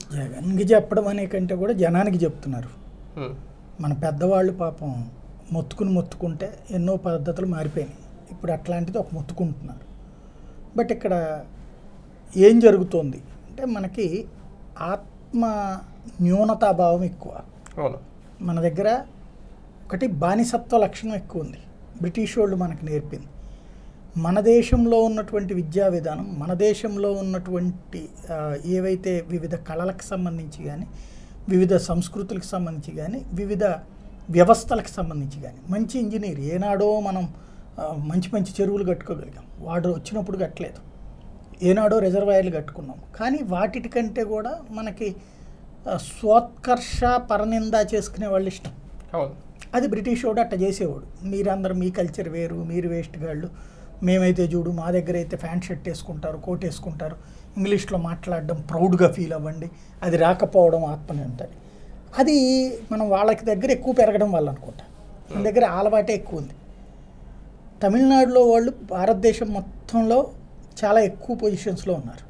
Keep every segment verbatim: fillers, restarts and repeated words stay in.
జగన్కి చెప్పడం అనే కంటే కూడా జనానికి చెప్తున్నారు. మన పెద్దవాళ్ళు పాపం మొత్తుకుని మొత్తుకుంటే ఎన్నో పద్ధతులు మారిపోయినాయి. ఇప్పుడు అట్లాంటిది ఒక మొత్తుకుంటున్నారు. బట్ ఇక్కడ ఏం జరుగుతోంది అంటే మనకి ఆత్మ న్యూనతాభావం ఎక్కువ. మన దగ్గర ఒకటి బానిసత్వ లక్షణం ఎక్కువ ఉంది. బ్రిటిష్ వాళ్ళు మనకు నేర్పింది. మన దేశంలో ఉన్నటువంటి విద్యా విధానం, మన దేశంలో ఉన్నటువంటి ఏవైతే వివిధ కళలకు సంబంధించి కానీ, వివిధ సంస్కృతులకు సంబంధించి కానీ, వివిధ వ్యవస్థలకు సంబంధించి కానీ, మంచి ఇంజనీర్ ఏనాడో మనం మంచి మంచి చెరువులు కట్టుకోగలిగాం, వాడు వచ్చినప్పుడు కట్టలేదు. ఏనాడో రిజర్వాయర్లు కట్టుకున్నాం. కానీ వాటికంటే కూడా మనకి స్వోత్కర్ష పరనింద చేసుకునే వాళ్ళు ఇష్టం. అది బ్రిటిష్ వాడు అట్ట చేసేవాడు. మీరందరూ మీ కల్చర్ వేరు, మీరు వేస్ట్ గాళ్ళు, మేమైతే చూడు మా దగ్గర అయితే ప్యాంట్ షర్ట్ వేసుకుంటారు, కోట్ వేసుకుంటారు, ఇంగ్లీష్లో మాట్లాడడం ప్రౌడ్గా ఫీల్ అవ్వండి, అది రాకపోవడం ఆత్మని ఉంటుంది. అది మనం వాళ్ళకి దగ్గర ఎక్కువ పెరగడం వల్ల అనుకుంటా. మన దగ్గర అలవాటే ఎక్కువ ఉంది. తమిళనాడులో వాళ్ళు భారతదేశం మొత్తంలో చాలా ఎక్కువ పొజిషన్స్లో ఉన్నారు.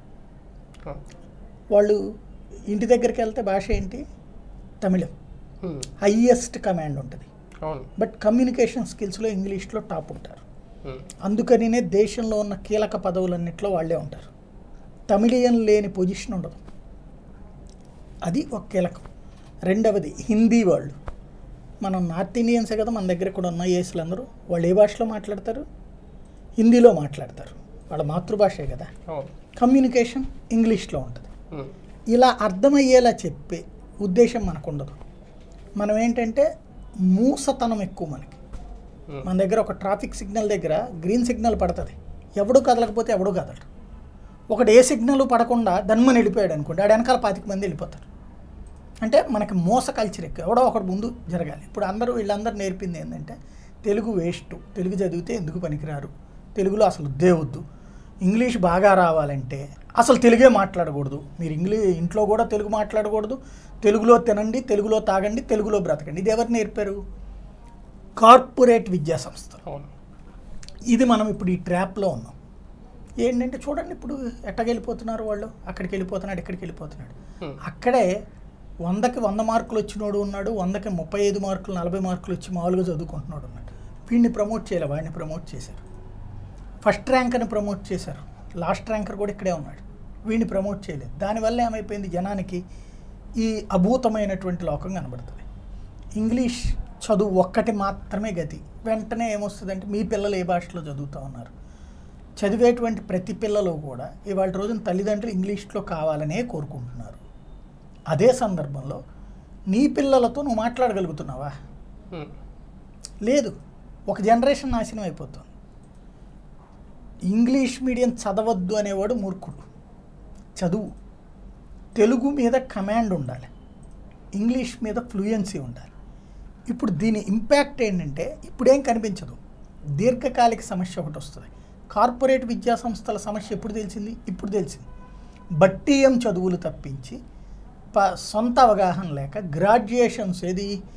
వాళ్ళు ఇంటి దగ్గరికి వెళ్తే భాష ఏంటి? తమిళం. హయ్యెస్ట్ కమాండ్ ఉంటుంది. బట్ కమ్యూనికేషన్ స్కిల్స్లో ఇంగ్లీష్లో టాప్ ఉంటారు. అందుకనినే దేశంలో ఉన్న కీలక పదవులన్నింటిలో వాళ్ళే ఉంటారు. తమిళియన్ లేని పొజిషన్ ఉండదు. అది ఒక కీలకం. రెండవది హిందీ. వాళ్ళు మనం నార్త్ ఇండియన్సే కదా మన దగ్గర కూడా ఉన్న ఏసులు అందరూ. వాళ్ళు ఏ భాషలో మాట్లాడతారు? హిందీలో మాట్లాడతారు. వాళ్ళ మాతృభాషే కదా. కమ్యూనికేషన్ ఇంగ్లీష్లో ఉంటుంది. ఇలా అర్థమయ్యేలా చెప్పే ఉద్దేశం మనకు ఉండదు. మనం ఏంటంటే మూసతనం ఎక్కువ మనకి. మన దగ్గర ఒక ట్రాఫిక్ సిగ్నల్ దగ్గర గ్రీన్ సిగ్నల్ పడుతుంది, ఎవడు కదలకపోతే ఎవడు కదలరు. ఒకటి ఏ సిగ్నల్ పడకుండా దన్మని వెళ్ళిపోయాడు అనుకోండి, ఆడ వెనకాల పాతిక మంది వెళ్ళిపోతారు. అంటే మనకి మోస కల్చర్ ఎక్కువ, ఎవడో ఒకటి ముందు జరగాలి. ఇప్పుడు అందరూ వీళ్ళందరూ నేర్పింది ఏంటంటే తెలుగు వేస్ట్, తెలుగు చదివితే ఎందుకు పనికిరారు, తెలుగులో అసలు దేవుద్దు, ఇంగ్లీష్ బాగా రావాలంటే అసలు తెలుగే మాట్లాడకూడదు, మీరు ఇంగ్లీష్ ఇంట్లో కూడా తెలుగు మాట్లాడకూడదు, తెలుగులో తినండి, తెలుగులో తాగండి, తెలుగులో బ్రతకండి. ఇది ఎవరు నేర్పారు? కార్పొరేట్ విద్యా సంస్థలు. ఇది మనం ఇప్పుడు ఈ ట్రాప్లో ఉన్నాం. ఏంటంటే చూడండి ఇప్పుడు ఎట్టకెళ్ళిపోతున్నారు వాళ్ళు, అక్కడికి వెళ్ళిపోతున్నాడు, ఇక్కడికి వెళ్ళిపోతున్నాడు. అక్కడే వందకి వంద మార్కులు వచ్చినోడు ఉన్నాడు, వందకి ముప్పై ఐదు మార్కులు నలభై మార్కులు వచ్చి మామూలుగా చదువుకుంటున్నాడు ఉన్నాడు. వీడిని ప్రమోట్ చేయలే, వాడిని ప్రమోట్ చేశారు. ఫస్ట్ ర్యాంకర్ని ప్రమోట్ చేశారు, లాస్ట్ ర్యాంకర్ కూడా ఇక్కడే ఉన్నాడు, వీడిని ప్రమోట్ చేయలేదు. దానివల్ల ఏమైపోయింది, జనానికి ఈ అభూతమైనటువంటి లోకం కనబడుతుంది. ఇంగ్లీష్ చదువు ఒక్కటి మాత్రమే గతి. వెంటనే ఏమొస్తుందంటే మీ పిల్లలు ఏ భాషలో చదువుతూ ఉన్నారు, చదివేటువంటి ప్రతి పిల్లలు కూడా ఇవాళ రోజున తల్లిదండ్రులు ఇంగ్లీష్లో కావాలనే కోరుకుంటున్నారు. అదే సందర్భంలో నీ పిల్లలతో నువ్వు మాట్లాడగలుగుతున్నావా? లేదు. ఒక జనరేషన్ నాశనం అయిపోతుంది. ఇంగ్లీష్ మీడియం చదవద్దు అనేవాడు మూర్ఖుడు. చదువు, తెలుగు మీద కమాండ్ ఉండాలి, ఇంగ్లీష్ మీద ఫ్లూయెన్సీ ఉండాలి. ఇప్పుడు దీని ఇంపాక్ట్ ఏంటంటే ఇప్పుడేం కనిపించదు, దీర్ఘకాలిక సమస్య ఒకటి వస్తుంది. కార్పొరేట్ విద్యా సంస్థల సమస్య ఎప్పుడు తెలిసింది? ఇప్పుడు తెలిసింది. బట్టీయం చదువులు తప్పించి ప సొంత అవగాహన లేక గ్రాడ్యుయేషన్స్ ఏది